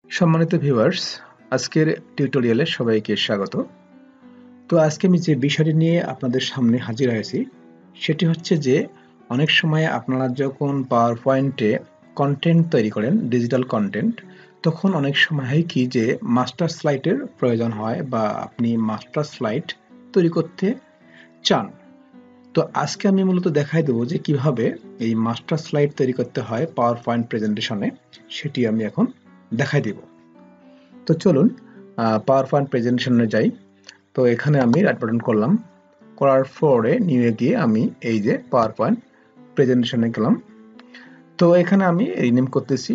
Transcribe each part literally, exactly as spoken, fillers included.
সম্মানিত ভিউয়ার্স, আজকের টিউটোরিয়ালে সবাইকে স্বাগত। তো আজকে আমি যে বিষয়টি নিয়ে আপনাদের সামনে হাজির হয়েছি সেটি হচ্ছে যে অনেক সময় আপনারা যখন পাওয়ার পয়েন্টে কন্টেন্ট তৈরি করেন, ডিজিটাল কন্টেন্ট, তখন অনেক সময় হয় কি যে মাস্টার স্লাইডের প্রয়োজন হয় বা আপনি মাস্টার স্লাইড তৈরি করতে চান। তো আজকে আমি মূলত দেখাই দেবো যে কিভাবে এই মাস্টার স্লাইড তৈরি করতে হয় পাওয়ার পয়েন্ট প্রেজেন্টেশনে, সেটি আমি এখন দেখাই দেব। তো চলুন পাওয়ার পয়েন্ট প্রেজেন্টেশনে যাই। তো এখানে আমি রাইট বাটন করলাম, করার পরে নিয়ে গিয়ে আমি এই যে পাওয়ার পয়েন্ট প্রেজেন্টেশনে গেলাম। তো এখানে আমি রিনেম করতেছি,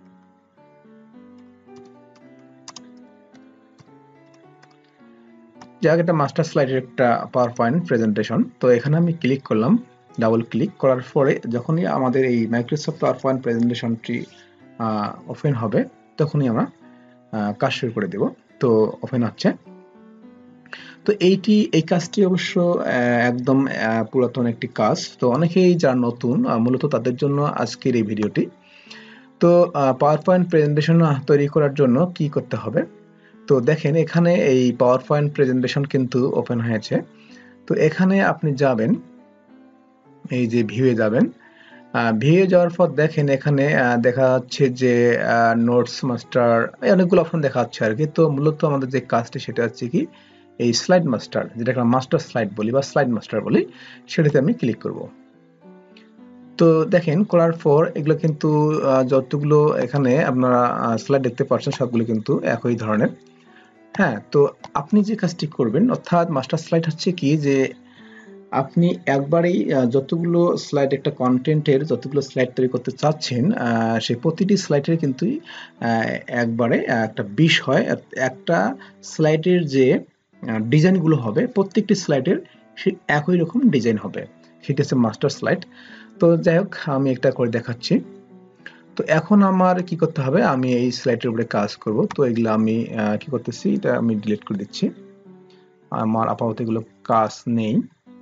যে একটা মাস্টার স্লাইডের একটা পাওয়ার পয়েন্ট প্রেজেন্টেশন। তো এখানে আমি ক্লিক করলাম, ডাবল ক্লিক করার পরে যখনই আমাদের এই মাইক্রোসফট পাওয়ার পয়েন্ট প্রেজেন্টেশনটি ওপেন হবে তখনই আমরা কাজ শুরু করে দেব। তো ওপেন হচ্ছে। তো এইটি এই কাজটি অবশ্য একদম পুরাতন একটি কাজ, তো অনেকেই যারা নতুন মূলত তাদের জন্য আজকের এই ভিডিওটি। তো পাওয়ার পয়েন্ট প্রেজেন্টেশন তৈরি করার জন্য কি করতে হবে, তো দেখেন এখানে এই পাওয়ার পয়েন্ট প্রেজেন্টেশন কিন্তু ওপেন হয়েছে। তো এখানে আপনি যাবেন, এই যে ভিউয়ে যাবেন, ভিউয়ে যাওয়ার পর দেখেন এখানে দেখা যাচ্ছে যে নোটস মাস্টার, অনেকগুলো অপশন দেখা যাচ্ছে আর কি। তো মূলত আমাদের যে কাজটি সেটা হচ্ছে কি এই স্লাইড মাস্টার, যেটাকে মাস্টার স্লাইড বলি বা স্লাইড মাস্টার বলি, সেটাতে আমি ক্লিক করব। তো দেখেন করার পর এগুলো কিন্তু যতগুলো এখানে আপনারা স্লাইড দেখতে পাচ্ছেন সবগুলো কিন্তু একই ধরনের। হ্যাঁ, তো আপনি যে কাজটি করবেন, অর্থাৎ মাস্টার স্লাইড হচ্ছে কি যে আপনি একবারেই যতগুলো স্লাইড একটা কন্টেন্টের যতগুলো স্লাইড তৈরি করতে চাচ্ছেন সেই প্রতিটি স্লাইডের কিন্তু একবারে একটা বিষ হয়। একটা স্লাইডের যে ডিজাইনগুলো হবে প্রত্যেকটি স্লাইডের সে একই রকম ডিজাইন হবে, সেটা হচ্ছে মাস্টার স্লাইড। তো যাই হোক আমি একটা করে দেখাচ্ছি। তো এখন আমার কি করতে হবে, আমি এই স্লাইডের উপরে কাজ করব। তো এগুলো আমি কি করতেছি, এটা আমি ডিলিট করে দিচ্ছি, আমার আপাতত এগুলো কাজ নেই।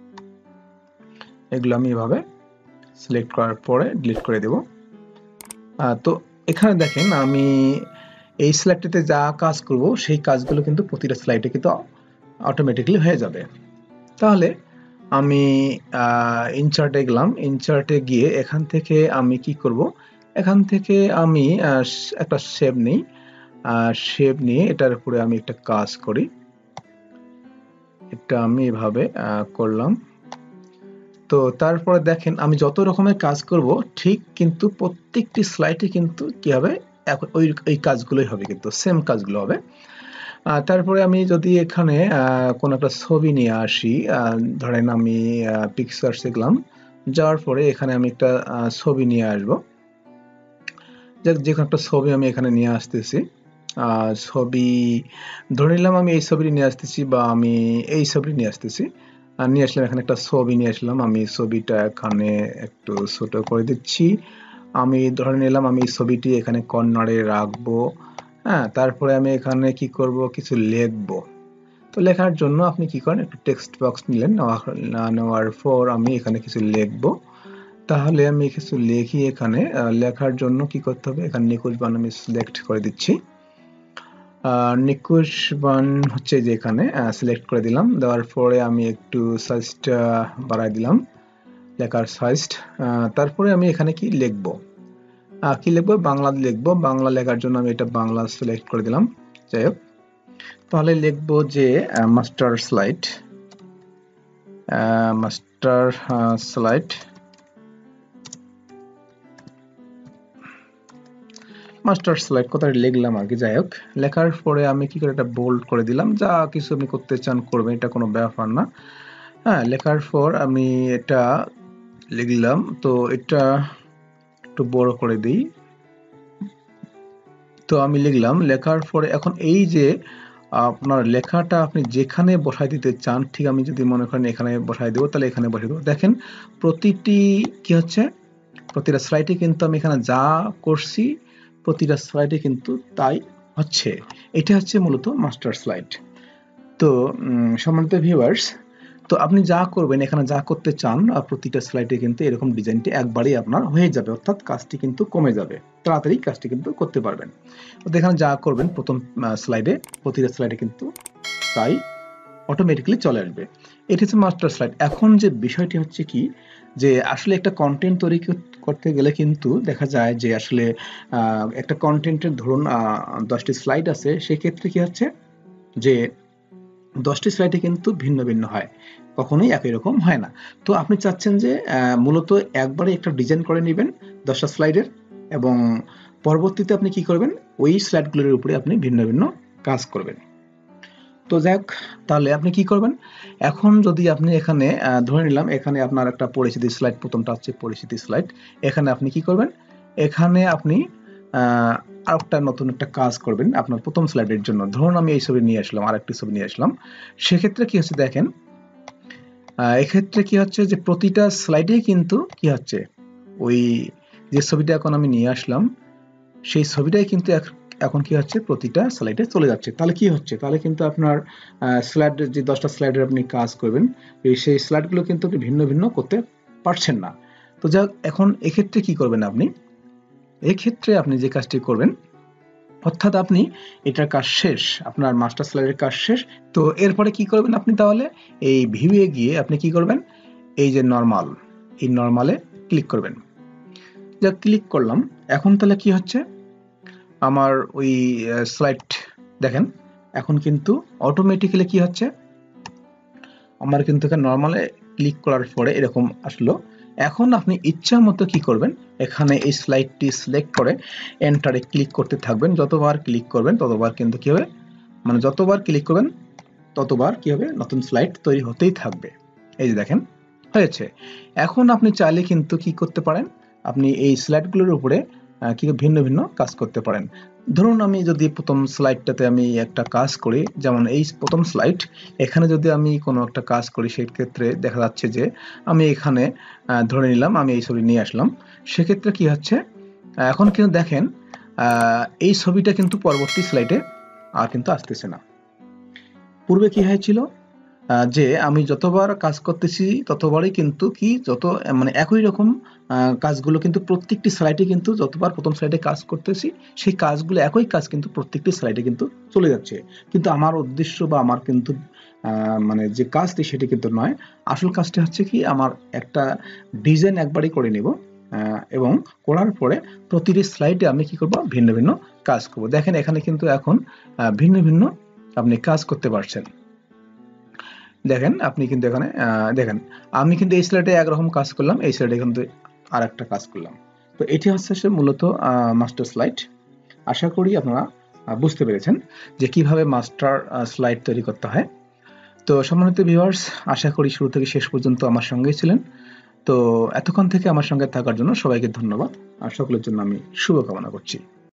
এগুলো আমি এভাবে সিলেক্ট করার পরে ডিলিট করে দেব। তো এখানে দেখেন আমি এই স্লাইডটিতে যা কাজ করব সেই কাজগুলো কিন্তু প্রতিটা স্লাইডে কিন্তু অটোমেটিক্যালি হয়ে যাবে। তাহলে আমি ইনচার্টে গেলাম, ইনচার্টে গিয়ে এখান থেকে আমি কি করব, এখান থেকে আমি একটা শেপ নিই, শেপ নিয়ে এটার উপরে আমি একটা কাজ করি। এটা আমি এভাবে করলাম। তো তারপরে দেখেন আমি যত রকমের কাজ করব ঠিক কিন্তু প্রত্যেকটি স্লাইডে কিন্তু কি হবে, ওই এই কাজগুলোই হবে, কিন্তু সেম কাজগুলো হবে। তারপরে আমি যদি এখানে কোনো একটা ছবি নিয়ে আসি, ধরেন আমি পিকচার্সে গেলাম, যাওয়ার পরে এখানে আমি একটা ছবি নিয়ে আসবো, যে কোনো একটা ছবি আমি এখানে নিয়ে আসতেছি। ছবি ধরে নিলাম আমি এই ছবিটি নিয়ে আসতেছি বা আমি এই ছবিটি নিয়ে আসতেছি, নিয়ে আসলাম এখানে একটা ছবি নিয়ে আসলাম। আমি ছবিটা এখানে একটু ছোট করে দিচ্ছি। আমি ধরে নিলাম আমি ছবিটি এখানে কর্নারে রাখবো। হ্যাঁ, তারপরে আমি এখানে কি করব, কিছু লিখবো। তো লেখার জন্য আপনি কি করেন, একটু টেক্সট বক্স নিলেন, নেওয়ার পর আমি এখানে কিছু লিখবো। তাহলে আমি কিছু লিখি, এখানে লেখার জন্য কি করতে হবে, এখানে নিকুঞ্জ বান আমি সিলেক্ট করে দিচ্ছি। নিকুঞ্জ বান হচ্ছে যে এখানে সিলেক্ট করে দিলাম, দেওয়ার পরে আমি একটু সাইজটা বাড়াই দিলাম, লেখার সাইজ। তারপরে আমি এখানে কি লিখবো, কি লিখবো, বাংলা লিখবো। বাংলা লেখার জন্য আমি এটা বাংলা সিলেক্ট করে দিলাম। যাই হোক, তাহলে লিখবো যে master slide, master slide master slide কথাটা লিখলাম আর কি। যাই হোক, লেখার পরে আমি কি করে এটা বোল্ড করে দিলাম, যা কিছু আপনি করতে চান করবেন, এটা কোনো ব্যাপার না। হ্যাঁ, লেখার পর আমি এটা লিখলাম, তো এটা একটু বড় করে দিই। তো আমি লিখলাম, লেখার পরে এখন এই যে আপনার লেখাটা আপনি যেখানে বসাই দিতে চান, ঠিক আমি যদি মনে করেন এখানে বসাই দেবো, তাহলে এখানে বসাই দেবো। দেখেন প্রতিটি কি হচ্ছে, প্রতিটা স্লাইডে কিন্তু আমি এখানে যা করছি প্রতিটা স্লাইডে কিন্তু তাই হচ্ছে। এটা হচ্ছে মূলত মাস্টার স্লাইড। তো সম্মানিত ভিউয়ার্স, তো আপনি যা করবেন, এখানে যা করতে চান প্রতিটা স্লাইডে কিন্তু এরকম ডিজাইনটি একবারেই আপনার হয়ে যাবে, অর্থাৎ কাজটি কিন্তু কমে যাবে, তাড়াতাড়ি কাজটি কিন্তু করতে পারবেন। তো এখানে যা করবেন প্রথম স্লাইডে, প্রতিটা স্লাইডে কিন্তু তাই অটোমেটিক্যালি চলে আসবে। এটি হচ্ছে মাস্টার স্লাইড। এখন যে বিষয়টি হচ্ছে কি, যে আসলে একটা কন্টেন্ট তৈরি করতে গেলে কিন্তু দেখা যায় যে আসলে একটা কন্টেন্টের ধরুন দশটি স্লাইড আছে, সেক্ষেত্রে কি হচ্ছে যে দশটি স্লাইডে কিন্তু ভিন্ন ভিন্ন হয়, কখনোই একই রকম হয় না। তো আপনি চাচ্ছেন যে মূলত একবারে একটা ডিজাইন করে নেবেন দশটা স্লাইডের, এবং পরবর্তীতে আপনি কি করবেন, ওই স্লাইডগুলোর উপরে আপনি ভিন্ন ভিন্ন কাজ করবেন। তো যাক, তাহলে আপনি কি করবেন, এখন যদি আপনি এখানে ধরে নিলাম এখানে আপনার একটা পরিচিতি স্লাইড, প্রথমটা হচ্ছে পরিচিতি স্লাইড, এখানে আপনি কি করবেন, এখানে আপনি আহ আরেকটা নতুন একটা কাজ করবেন আপনার প্রথম স্লাইডের জন্য। ধরুন আমি এই ছবি নিয়ে আসলাম, আরেকটি ছবি নিয়ে আসলাম, সেক্ষেত্রে কি হচ্ছে দেখেন, এক্ষেত্রে কি হচ্ছে যে প্রতিটা স্লাইডে কিন্তু কি হচ্ছে, ওই যে ছবিটা এখন আমি নিয়ে আসলাম সেই ছবিটাই কিন্তু এখন কি হচ্ছে প্রতিটা স্লাইডে চলে যাচ্ছে। তাহলে কি হচ্ছে, তাহলে কিন্তু আপনার স্লাইড যে দশটা স্লাইডের আপনি কাজ করবেন, সেই স্লাইডগুলো কিন্তু আপনি ভিন্ন ভিন্ন করতে পারছেন না। তো যাক, এখন এক্ষেত্রে কি করবেন আপনি, এক্ষেত্রে আপনি যে কাজটি করবেন, অর্থাৎ আপনি এটার কাজ শেষ, আপনার মাস্টার স্লাইডের কাজ শেষ। তো এরপরে কি করবেন আপনি, তাহলে এই ভিউয়ে গিয়ে আপনি কি করবেন, এই যে নরমাল, এই নরমালে ক্লিক করবেন। যা ক্লিক করলাম, এখন তাহলে কি হচ্ছে, আমার ওই স্লাইড দেখেন এখন কিন্তু অটোমেটিক্যালি কি হচ্ছে, আমার কিন্তু এখানে নরমালে ক্লিক করার পরে এরকম আসলো। এখন আপনি ইচ্ছা মতো কি করবেন, এখানে এই স্লাইডটি সিলেক্ট করে এন্টারে ক্লিক করতে থাকবেন, যতবার ক্লিক করবেন ততবার কিন্তু কি হবে, মানে যতবার ক্লিক করবেন ততবার কি হবে, নতুন স্লাইড তৈরি হতেই থাকবে। এই যে দেখেন হয়েছে। এখন আপনি চাইলে কিন্তু কি করতে পারেন, আপনি এই স্লাইডগুলোর উপরে কি ভিন্ন ভিন্ন কাজ করতে পারেন। ধরুন আমি যদি প্রথম স্লাইডটাতে আমি একটা কাজ করি, যেমন এই প্রথম স্লাইড, এখানে যদি আমি কোনো একটা কাজ করি, সেই ক্ষেত্রে দেখা যাচ্ছে যে আমি এখানে ধরে নিলাম আমি এই ছবি নিয়ে আসলাম, সেক্ষেত্রে কি হচ্ছে, এখন কিন্তু দেখেন এই ছবিটা কিন্তু পরবর্তী স্লাইডে আর কিন্তু আসতেছে না। পূর্বে কি হয়েছিল যে আমি যতবার কাজ করতেছি ততবারই কিন্তু কি যত মানে একই রকম কাজগুলো কিন্তু প্রত্যেকটি স্লাইডে কিন্তু যতবার প্রথম স্লাইডে কাজ করতেছি সেই কাজগুলো একই কাজ কিন্তু প্রত্যেকটি স্লাইডে কিন্তু চলে যাচ্ছে। কিন্তু আমার উদ্দেশ্য বা আমার কিন্তু মানে যে কাজটি সেটি কিন্তু নয়, আসল কাজটি হচ্ছে কি আমার একটা ডিজাইন একবারই করে নেব, এবং করার পরে প্রতিটি স্লাইডে আমি কি করব, ভিন্ন ভিন্ন কাজ করব। দেখেন এখানে কিন্তু এখন ভিন্ন ভিন্ন আপনি কাজ করতে পারছেন। দেখেন আপনি কিন্তু এখানে দেখেন আমি কিন্তু এই স্লাইডে একরকম কাজ করলাম, এই স্লাইডে কিন্তু আর একটা কাজ করলাম। তো এটি হচ্ছে সে মূলত মাস্টার স্লাইড। আশা করি আপনারা বুঝতে পেরেছেন যে কিভাবে মাস্টার স্লাইড তৈরি করতে হয়। তো সম্মানিত ভিউয়ার্স, আশা করি শুরু থেকে শেষ পর্যন্ত আমার সঙ্গেই ছিলেন। তো এতক্ষণ থেকে আমার সঙ্গে থাকার জন্য সবাইকে ধন্যবাদ, আর সকলের জন্য আমি শুভকামনা করছি।